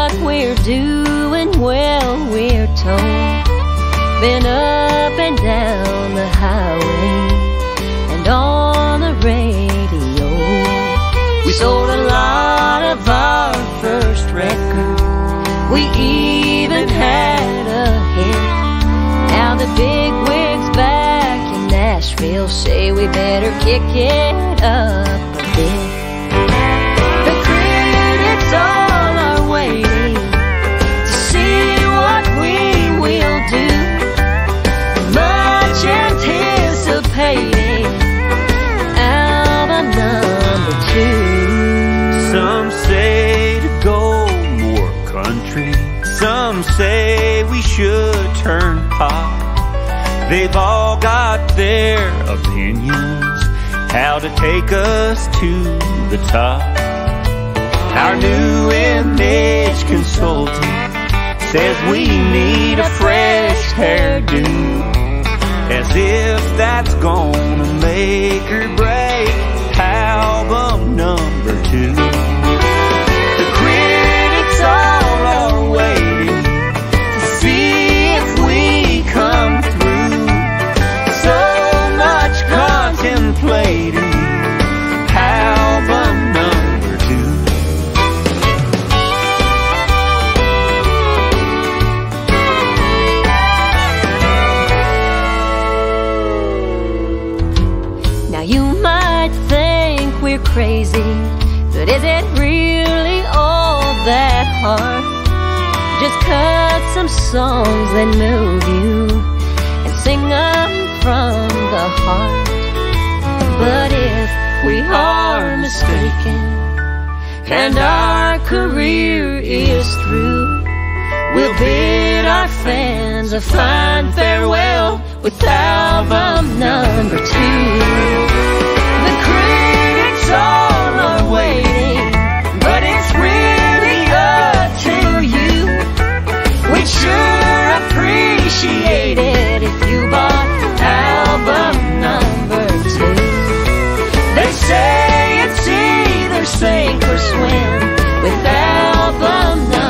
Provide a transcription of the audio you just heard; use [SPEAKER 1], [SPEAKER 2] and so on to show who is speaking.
[SPEAKER 1] what we're doing well, we're told. Been up and down the highway and on the radio. We sold a lot of our first record. We even had a hit. Now the big wigs back in Nashville say we better kick it up a bit. The critics all are waiting to see what we will do. Much anticipating album number 2.
[SPEAKER 2] Some say to go more country. Some say we should turn pop. They've all got their opinions, how to take us to the top. Our new image consultant says we need a fresh hairdo, as if that's gonna make or break album number 2. The critics all are waiting to see if we come through. So much contemplating album number 2.
[SPEAKER 1] Now you might think we're crazy, but is it really all that hard? Just cut some songs that move you and sing them from the heart. But if we are mistaken and our career is through, we'll bid our fans a fine farewell with album number 2. The critics all are waiting, but it's really up to you. We'd sure appreciate it if you bought album number 2. They say it's either sink or swim with album number 2.